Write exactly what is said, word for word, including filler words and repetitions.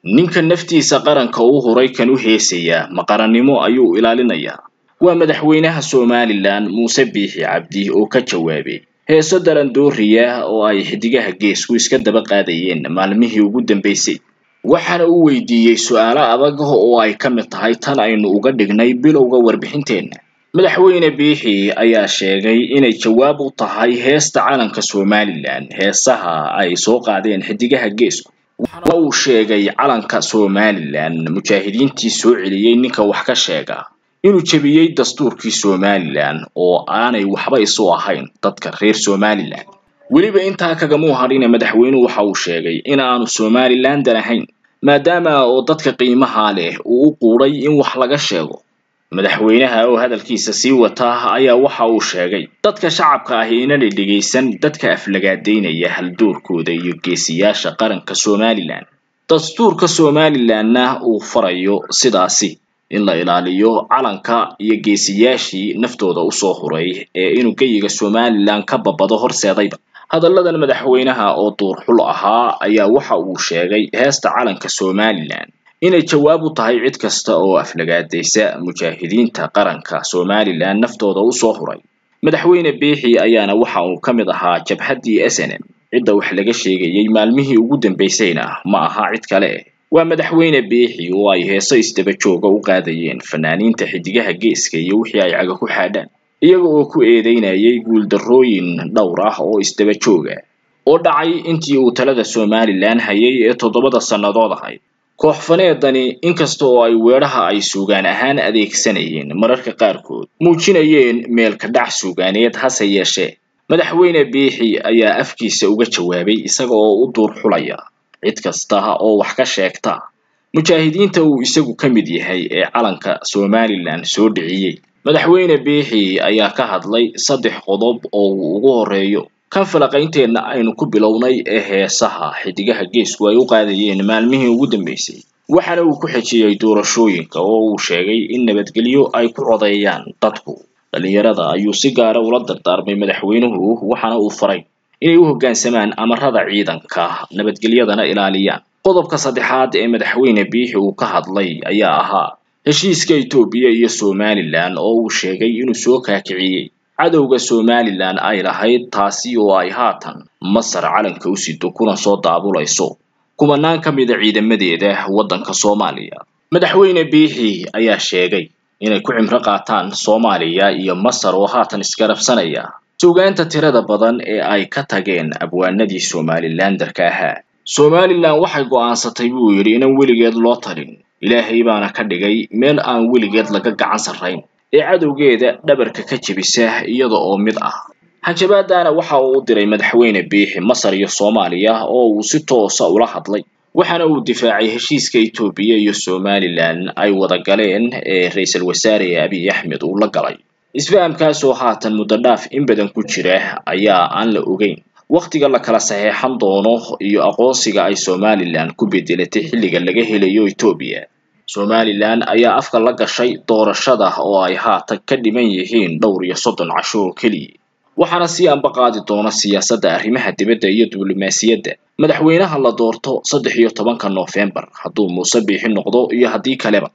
ninka naftiisa qaranka uu horay kan u heesaya ma qarannimo ayuu ilaalinayaa. waa madaxweynaha Somaliland Muuse Biixi Cabdi oo ka jawaabay heeso daran dooriya oo ay xidigaha geesku iska daba qaadayeen maalmihii ugu dambeysay. waxaana uu weydiiyay su'aalo adag oo ay ka mid tahay tan aynu uga dhignay bilowga warbixinteena. madaxweyne Biixi ayaa sheegay inay jawaab u tahay heesta calanka Somaliland heesaha ay soo qaadeen xidigaha geesku. waxa uu sheegay calanka Somaliland mujaahidiintii soo celiyay ninka wax ka sheega inuu jabiyay dastuurkii Somaliland oo aanay waxba isu ahayn dadka reer Somaliland. weliba intaa kaga muuharin madaxweynuhu waxa uu sheegay in aanu Somaliland ahayn maadaama oo dadka qiimaha leh uu u quuray in wax laga sheego. madaxweynaha oo hadalkiisa sii wata ayaa waxa uu sheegay dadka shacabka ah inay dhageysan dadka aflagaadeynaya haldoorkooda iyo geesiyaasha qaranka Somaliland. dastuurka Somalilandna uu farayo sidaasi in la ilaaliyo calanka iyo geesiyaashii naftooda u soo huray ee inuu gayiga Somaliland ka babado horseedayba. hadalladan madaxweynaha oo duur xul ahaa ayaa waxa uu sheegay heesta calanka Somaliland inay jawaab u tahay cid kasta oo aflagaadeysa mujaahidiinta qaranka Somaliland naftooda u soo huray. madaxweyne Biixi ayaana waxa uu ka mid ahaa jabhadii S N M cidda wax laga sheegayay maalmihii ugu dambeysayna ma aha cid kale. waa madaxweyne Biixi oo ay heeso isdaba jooga u qaadayeen fanaaniinta xidigaha geeska iyo wixii ay caga ku xaadaan iyaga oo ku eedeynayay guul darrooyin dhowr ah oo isdaba jooga oo dhacay intii uu talada Somaliland hayay ee toddobada sanadood ahayd. koox faneedani inkasta oo ay weeraha ay suugaan ahaan adeegsanayeen mararka qaarkood muujinayeen meel ka dhac suugaaneed hase yeeshee madaxweyne Biixi ayaa afkiisa uga jawaabay isaga oo u duur xulaya cid kasta oo wax ka sheegta mujaahidiinta uu isagu ka mid yahay ee calanka Somaliland soo dhiciyay. madaxweyne Biixi ayaa ka hadlay saddex qodob oo ugu horeeyo kan falaqaynteena aynu ku bilownay ee heesaha xidigaha geesku ay u qaadayeen maalmihii ugu dambeysay. waxaana uu ku xijiyay doorashooyinka oo uu sheegay in nabadgelyo ay ku codeeyaan dadku. dhalinyarada ayuu si gaar ah ula dardaarmay madaxweynuhu waxaana uu faray inay u hoggaansamaan amarada ciidanka nabadgelyadana ilaaliyaan. qodobka saddexaad ee madaxweyne Biixi uu ka hadlay ayaa ahaa heshiiska Itoobiya iyo Somaliland oo uu sheegay inuu soo kaakiciyay cadowga Somaliland ay lahayd taasi oo ay haatan Masar calanka u sido kuna soo daabulayso kumanaan ka mid ah ciidamadeeda waddanka Soomaaliya. madaxweyne Biixi ayaa sheegay inay ku cimro qaataan Soomaaliya iyo Masar oo haatan iskarabsanaya suugaanta tirada badan ee ay ka tageen abwaanadii Somalilandarka ahaa. Somaliland waxay go'aansatay buu yiri in weligeed loo talin ilaahay baana ka dhigay meel aan weligeed laga gacan sarreyn ee cadowgeeda dhabarka ka jabisa iyada oo mid ah. hanjabaadana waxa uu diray madaxweyne Biixi Masar iyo Soomaaliya oo uu si toos ah ula hadlay waxaana uu difaacay heshiiska Itoobiya iyo Somaliland ay wada galeen ee ra'iisul wasaare Abiy Ahmed uu la galay. isfahamkaas oo haatan muddo dhaaf in badan ku jira ayaa aan la ogeyn waqtiga la kala saxeexan doono iyo aqoonsiga ay Somaliland ku bedelatay xilliga laga helayo Itoobiya. Somaliland ayaa afka la gashay doorashada oo ay haatan ka dhiman yihiin dhowr iyo soddon casho kaliya. waxaana si anba qaadi doona siyaasadda arrimaha dibadda iyo diblomaasiyadda madaxweynaha la doorto saddex iyo tobanka November hadduu Muuse Biixi noqdo iyo haddii kaleba.